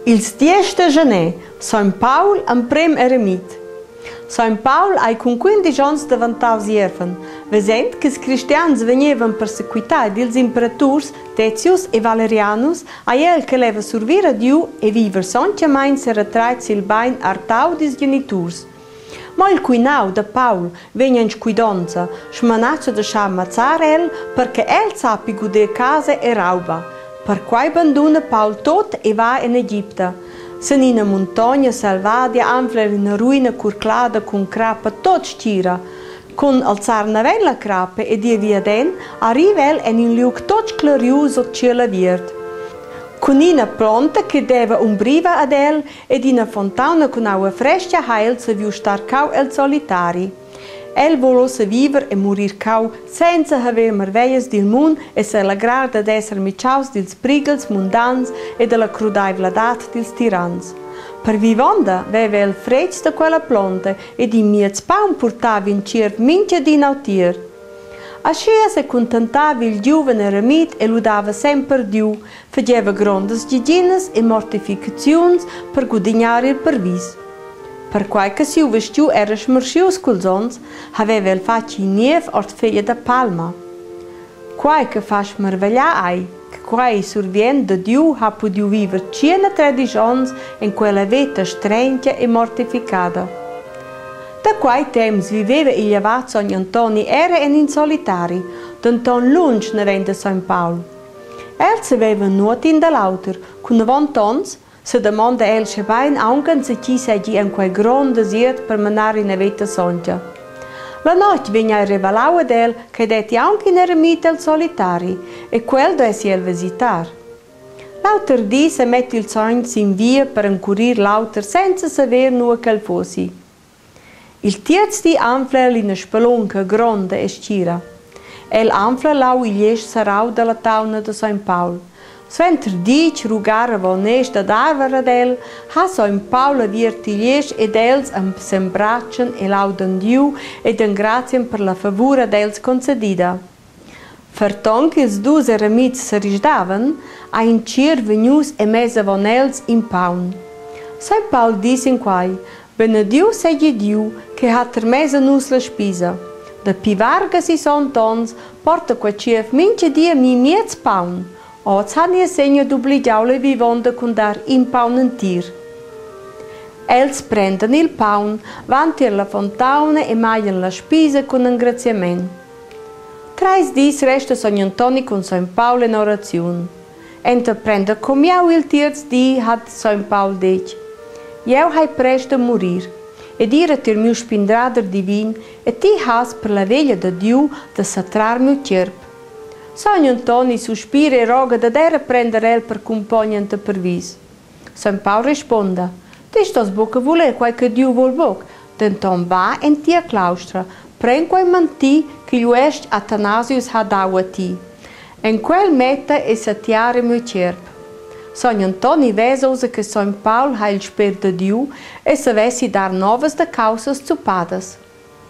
Il 10 de gener, Sant Paul en prim eremit. Sant Paul hai con 15 ans davantau ierfen, vesent che i cristians venivan perseguitati dils imperators Decius e Valerianus, a el che leva survire a Diu e viver sontiamain se retrait sil bain artau dis geniturs. Ma il cuinau de Paul vegna in scuidonza, smanaccia de sciamazzar el perché el sapi guder casa e rauba. Per quai banduna Paul tot e va in Egipta. Se in una montagna salvadia anfler in una ruina curclada con crapa tot stira. Con alzar navella crape e di via den, arriva el in un luogo tot sclariuso cielo viert. Con una planta che deve umbriva ad el ed in una fontana con acqua fresca heil se viu star cau el solitari. El volose viver e morir cau senza haver merveglias dil mun e se allegrar ad esser micaus dils prigels mundans e della crudai vladat dils tirans. Per vivonda veve el freds de quella planta e di miez paun portava in ciert minchia di nautir. Ascia se contentava il giovane eremit e ludava sempre Diu, faceva grandes giginas e mortificazions per guadagnare il pervis. Per quai che siu vestiu era smerscius culs ons, aveva el faci niev ort figlia da palma. Quai che fa smervegliar ai, che quai survien de Diu ha podiu viver 13 ans in quella vita strengia e mortificada. Da quai temps viveva il javat San Antoni era in solitari, d'anton lunch ne vende San Paul. El se veva nuot in da lauter, con 90 ans, se demanda el se bain angen se chi segi in quel grand desiert per menare in vita sontia. La notte vegna rivelau ad el che detti anche in eremita il solitari e quel doessi el visitar. Lauter di se metti il sogn in via per incurir lauter senza saber nuo che fossi. Il tiez di anfler in spelunca grande e stira. El anfler lau il jes sarau della tauna de San Paul. Sventer dic rugara vonest ad arvara del, ha San Paul virtiglies ed els sembracen e laudan Diu ed ingrazien per la favura dels concedida. Ferton che ils dus eremits se risdaven, a in cier venius e mesa von els in paun. San Paul dis in quai, benediu segi Diu, che ha ter mesa nus la spisa. Da pivargas i son tons, porta qua cief mince dia mi miez paun. Oz han ihr segno d'obligiaule vivonda con dar in paun en tir. Els prendan il paun, vantir la fontauna e maglian la spisa con ingraziament. Trais dis resta San Antoni con San Paul in orazione. Enta prenda comiau il tirz di hat San Paul dec. Eu hai presta a morir, ed ira tir miu spindrader divin, e ti has per la veglia da Diu da satrar miu cerp. San Antoni sospira e roga da dera prender el per compagnante per vis. San Paul risponda, ti stos boca voler quai che Diu vol boc, denton va en tia claustra, pren quai manti che l'uest Athanasius ha dau a ti. En quel metta e satiare miu cerp. San Antoni vesosa che San Paul ha il sper de Diu e se vessi dar novas de causas zupadas.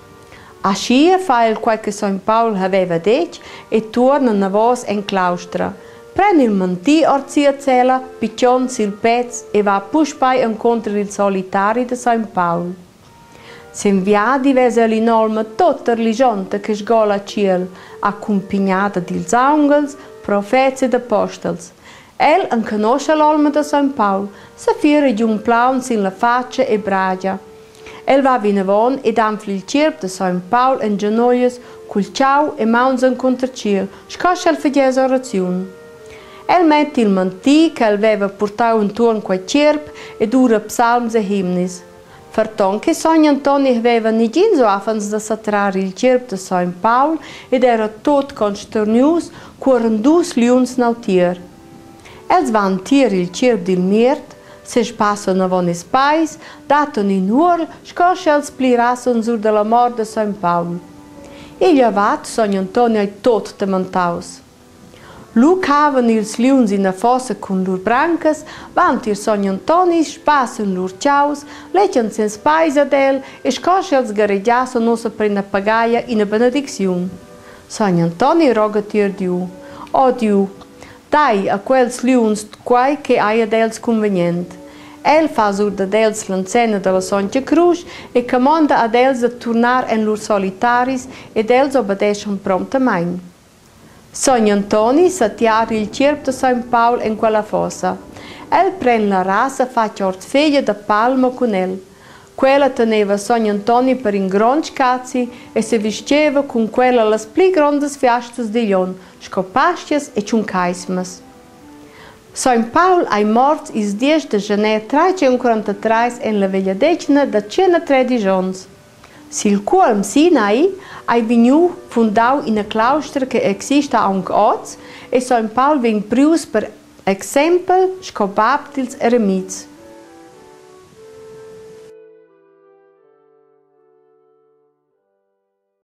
Ascia fa il quai che San Paul aveva dec e torna na vos en claustra. Pren il mantì orzia cela, piccion sil pez e va puspai incontra il solitari de San Paul. S'inviadi vesa l'inolma tutta religionta che sgola ciel, accompagnata dils angels, profets ed apostels. El en conosce l'olma de San Paul, se fira di un plaun sin la faccia e bragia. El va vinavon ed anfli il cerp de San Paul en genoies, cul ciao e mauns en contra ciel, scoscia il fegesa orazione. El mette il mantì che el veva portau intorno quai cerp ed ura psalms e himnis. Ferton che San Antoni aveva nigin so affans da satrare il cerp de San Paul ed era tot consternius cuoren dus liuns nautier. Els van tir il cerp dil miert, se spassen avon es pais, daton in url, scoscia els plirassen sur de la mort de San Paul. Il avat San Antoni ai tot temantaus. Lu cavan ils liuns in a fossa con lur brancas, van tir San Antoni, spassen lur ciaus, leccian sens pais ad el e scoscia els gareggiassen osa prena pagaia in a benedicziun. San Antoni roga tir Diu, o Diu, dai a quels liuns quai che hai ad els convenient. El fa sur da dels l'ancena della Sonja Cruz e comanda ad els a tornar en lur solitaris ed els obedeschan promptamain. Son Antoni s'attiara il cierp de San Paul in quella fossa. El pren la rasa fa ortfeglia da palma con el. Quella teneva Son Antoni per in gran scazzi e si vestiva con quella las pli grandes fiastas di lion, scopastias e ciuncaismas. San Paul ai mort is 10 de janeiro 343 en la vegliadecina da 113 ans. Sil cuolm Sinai ai vegnu fundau in a claustra che exista anche oggi e San Paul vegn prius per exempel scobabtils eremits.